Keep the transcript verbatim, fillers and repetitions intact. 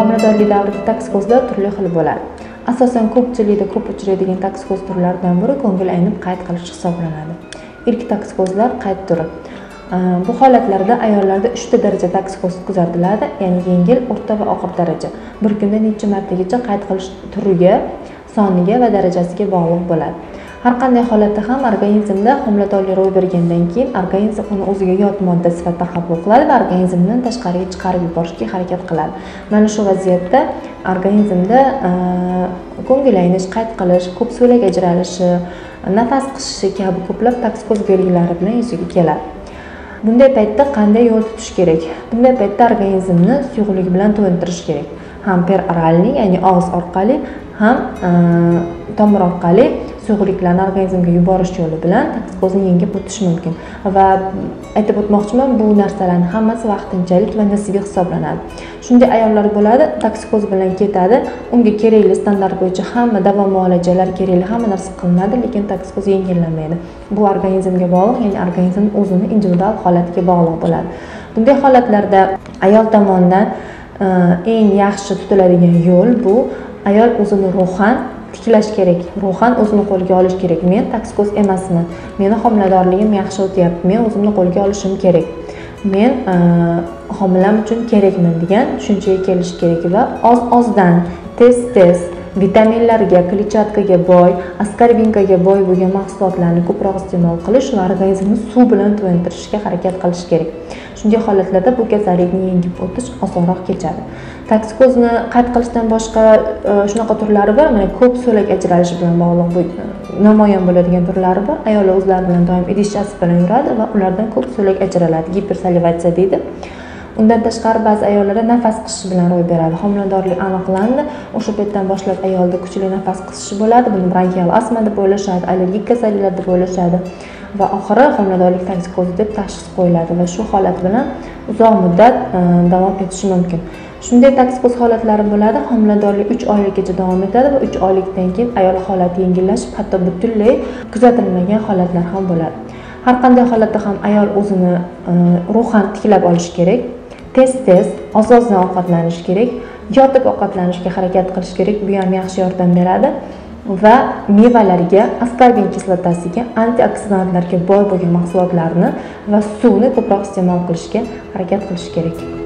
Homiladorlik davrida toksikozlar turli xil bo'ladi. Asosan ko'pchilikda ko'p uchraydigan toksikoz turlaridan biri ko'ngil aynib qayd qilish hisoblanadi. Ilk toksikozlar qayd turi. Bu holatlarda ayollarda uchta daraja toksikoz kuzatiladi, ya'ni yengil, o'rta va og'ir daraja. Bir kunda necha martagacha qayd qilish turiga, soniga va darajasiga bog'liq bo'ladi. Har qanday holatda ham organizmda homiladorlik ro'y bergandan keyin organizm uni o'ziga yot modda sifatida qabul qiladi va organizmdan tashqariga chiqarib yuborishga harakat qiladi. Mana shu vaziyatda organizmda ko'ngil aynish, qayd qilish, ko'p so'lak ajralishi, nafas qisishi kabi ko'plab toksikoz belgilari bilan yuzaga keladi. Bunday paytda qanday yo'l tutish kerak? Bunday paytda organizmni suyuqlik bilan to'yintirish kerak. Ham peroralniy, ya'ni og'iz orqali, ham tomir orqali suyuqliklarni organizmga yuborish yo'li bilan toksikozni yengib o'tish mumkin. Va aytib o'tmoqchiman, bu narsalarning hammasi vaqtinchalik va nisbiy hisoblanadi. Shunday ayollar bo'ladi, toksikoz bilan ketadi, unga kerakli standart bo'yicha hamma davo muolajalar kerakli, hamma narsa qilinadi, lekin toksikoz yengillanmaydi. Bu organizmga bog'liq, ya'ni organizm o'zini individual holatiga bog'liq bo'ladi. Bunday holatlarda ayol tomonidan eng yaxshi tutiladigan yo'l bu ayol o'zini ruhan tiklash kerak. Ruhan o'zini qo'lga olish kerak. Men toksikoz emasman. Meni homiladorligim yaxshi o'tyapti. Men o'zimni qo'lga olishim kerak. Men homilam uchun kerakman degan tushunchaga kelish kerak va oz-ozdan, tez-tez vitaminlarga, kletchatkaga boy, askorbinkaga boy bo'lgan mahsulotlarni ko'proq iste'mol qilish va organizmni suv bilan to'yintirishga harakat qilish kerak. Shunday holatlarda bu kasallikni yengib o'tish osonroq kechadi. Toksikozni qayd qilishdan boshqa shunaqa turlari bor, mana ko'p so'lak ajralish bilan bog'liq namoyon bo'ladigan turlari bor. Ayollar o'zlari bilan doim idishchasi bilan yuradi va ulardan ko'p so'lak ajraladi, gipersalivatsiya deydi. Undan tashqari ba'zi ayollarda nafas qisishi bilan ro'y beradi. Homiladorlik aniqlandi, o'sha paytdan boshlab ayolda kuchli nafas qisishi bo'ladi. Buni bronxial astma deb o'ylashadi, allergik kasalliklar deb o'ylashadi va oxiri homiladorlik toksikozi deb tashxis qo'yiladi va shu holat bilan uzoq muddat davom etishi mumkin. Shunday toksikoz holatlari bo'ladi, homiladorlik uch oygacha davom etadi va uch oylikdan keyin ayol holati yengillashib, hatto butunlay kuzatilmagan holatlar ham bo'ladi. Har qanday holatda ham ayol o'zini ruhan tiklab olish kerak. Tez-tez, oz-ozdan ovqatlanish kerak, yotib ovqatlanishga harakat qilish kerak. Bu ham yaxshi yordam beradi va mevalarga, askorbin kislotasiga, antioksidantlarga boy bo'lgan mahsulotlarni va suvni ko'proq iste'mol qilishga harakat qilish kerak.